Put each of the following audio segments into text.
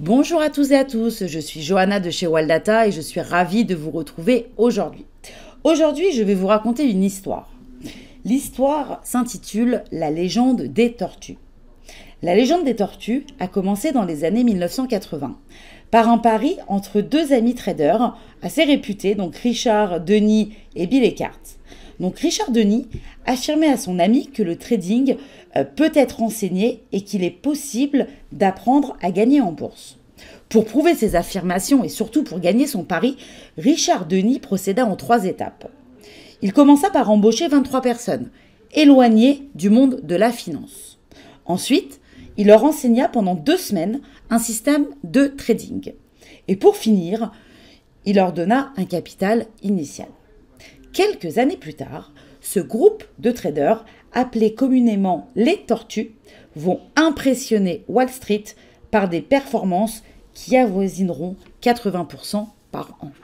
Bonjour à tous et à tous, je suis Johanna de chez Waldata et je suis ravie de vous retrouver aujourd'hui. Aujourd'hui, je vais vous raconter une histoire. L'histoire s'intitule « La légende des tortues ». La légende des tortues a commencé dans les années 1980 par un pari entre deux amis traders assez réputés, donc Richard Denny et Bill Eckhardt. Donc Richard Denny affirmait à son ami que le trading peut être enseigné et qu'il est possible d'apprendre à gagner en bourse. Pour prouver ses affirmations et surtout pour gagner son pari, Richard Denny procéda en 3 étapes. Il commença par embaucher 23 personnes, éloignées du monde de la finance. Ensuite, il leur enseigna pendant 2 semaines un système de trading. Et pour finir, il leur donna un capital initial. Quelques années plus tard, ce groupe de traders, appelé communément les tortues, vont impressionner Wall Street par des performances qui avoisineront 80% par an.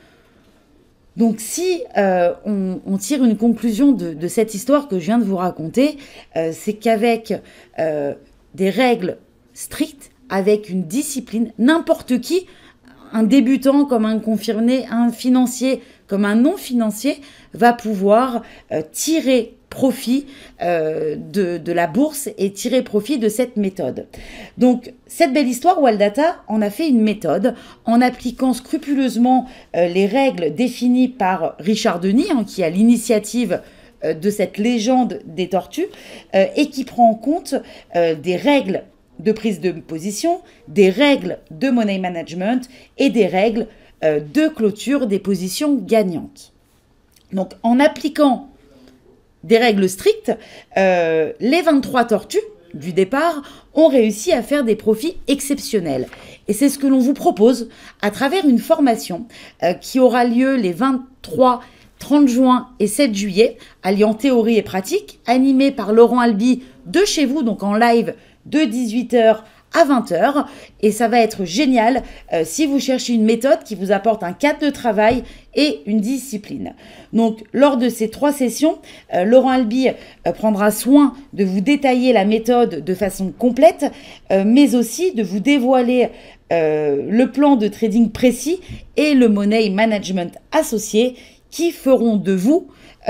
Donc si on tire une conclusion de cette histoire que je viens de vous raconter, c'est qu'avec des règles strictes, avec une discipline, n'importe qui, un débutant comme un confirmé, un financier comme un non-financier, va pouvoir tirer profit de la bourse et tirer profit de cette méthode. Donc, cette belle histoire, Waldata en a fait une méthode en appliquant scrupuleusement les règles définies par Richard Denny, qui a l'initiative de cette légende des tortues, et qui prend en compte des règles de prise de position, des règles de money management et des règles de clôture des positions gagnantes. Donc, en appliquant des règles strictes, les 23 tortues du départ ont réussi à faire des profits exceptionnels. Et c'est ce que l'on vous propose à travers une formation qui aura lieu les 23, 30 juin et 7 juillet, alliant théorie et pratique, animée par Laurent Albi de chez vous, donc en live de 18h à 20h. Et ça va être génial si vous cherchez une méthode qui vous apporte un cadre de travail et une discipline. Donc, lors de ces 3 sessions, Laurent Albi prendra soin de vous détailler la méthode de façon complète, mais aussi de vous dévoiler le plan de trading précis et le money management associé qui feront de vous,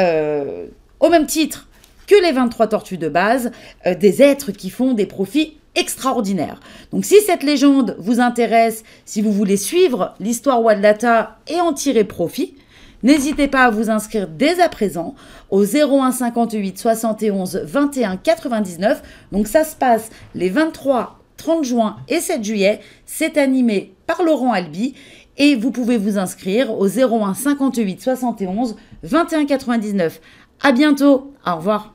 au même titre que les 23 tortues de base, des êtres qui font des profits extraordinaires. Donc si cette légende vous intéresse, si vous voulez suivre l'histoire Waldata et en tirer profit, n'hésitez pas à vous inscrire dès à présent au 01 58 71 21 99. Donc ça se passe les 23, 30 juin et 7 juillet. C'est animé par Laurent Albi. Et vous pouvez vous inscrire au 01 58 71 21 99. À bientôt. Au revoir.